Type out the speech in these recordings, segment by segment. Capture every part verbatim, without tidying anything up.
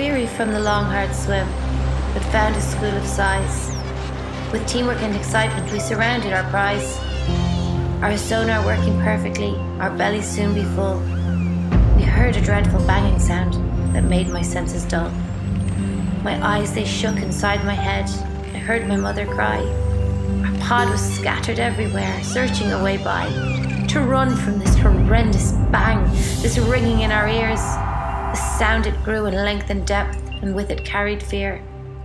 weary from the long, hard swim, but found a school of sighs. With teamwork and excitement, we surrounded our prize. Our sonar working perfectly, our bellies soon be full. We heard a dreadful banging sound that made my senses dull. My eyes, they shook inside my head. I heard my mother cry. Our pod was scattered everywhere, searching a way by, to run from this horrendous bang, this ringing in our ears. The sound, it grew in length and depth, and with it carried fear.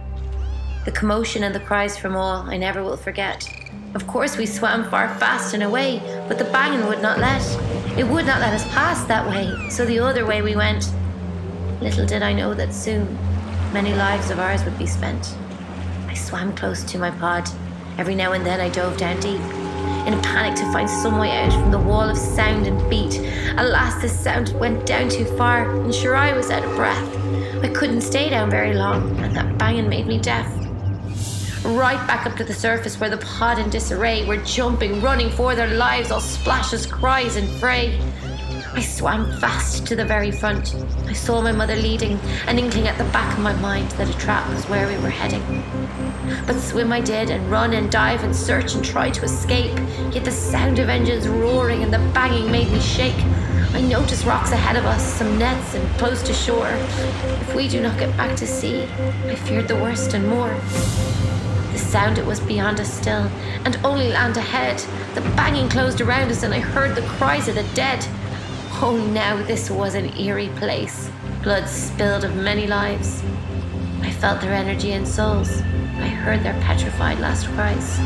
The commotion and the cries from all I never will forget. Of course we swam far fast and away, but the banging would not let. It would not let us pass that way, so the other way we went. Little did I know that soon many lives of ours would be spent. I swam close to my pod. Every now and then I dove down deep, in a panic to find some way out from the wall of sound and beat. Alas, the sound went down too far, and sure I was out of breath. I couldn't stay down very long, and that banging made me deaf. Right back up to the surface where the pod in disarray were jumping, running for their lives, all splashes, cries and fray. I swam fast to the very front. I saw my mother leading, an inkling at the back of my mind that a trap was where we were heading. But swim I did, and run and dive and search and try to escape, yet the sound of engines roaring and the banging made me shake. I noticed rocks ahead of us, some nets and close to shore. If we do not get back to sea, I feared the worst and more. The sound, it was beyond us still, and only land ahead. The banging closed around us, and I heard the cries of the dead. Oh, now this was an eerie place, blood spilled of many lives. I felt their energy and souls. I heard their petrified last cries.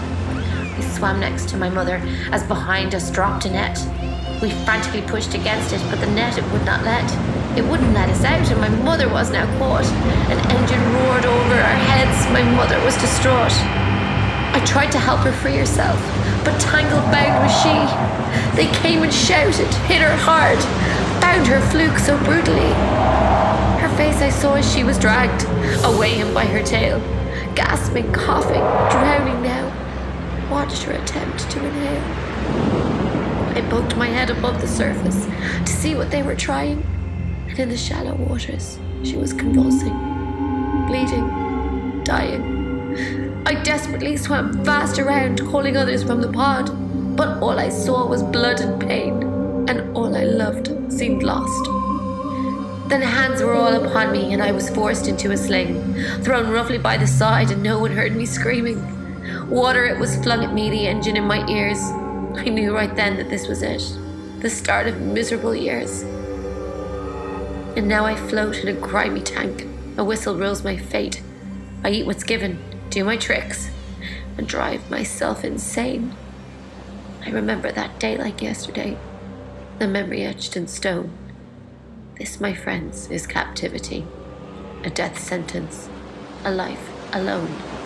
I swam next to my mother as behind us dropped a net. We frantically pushed against it, but the net, it would not let. It wouldn't let us out, and my mother was now caught. An engine roared over our heads. My mother was distraught. I tried to help her free herself, but tangled bound was she. They came and shouted, hit her hard, bound her fluke so brutally. Her face I saw as she was dragged away him by her tail, gasping, coughing, drowning now. Watched her attempt to inhale. I poked my head above the surface to see what they were trying, and in the shallow waters she was convulsing, bleeding, dying. I desperately swam fast around, calling others from the pod, but all I saw was blood and pain, and all I loved seemed lost. Then hands were all upon me, and I was forced into a sling, thrown roughly by the side, and no one heard me screaming. Water, it was flung at me, the engine in my ears. I knew right then that this was it, the start of miserable years. And now I float in a grimy tank. A whistle rules my fate. I eat what's given, do my tricks, and drive myself insane. I remember that day like yesterday, the memory etched in stone. This, my friends, is captivity, a death sentence, a life alone.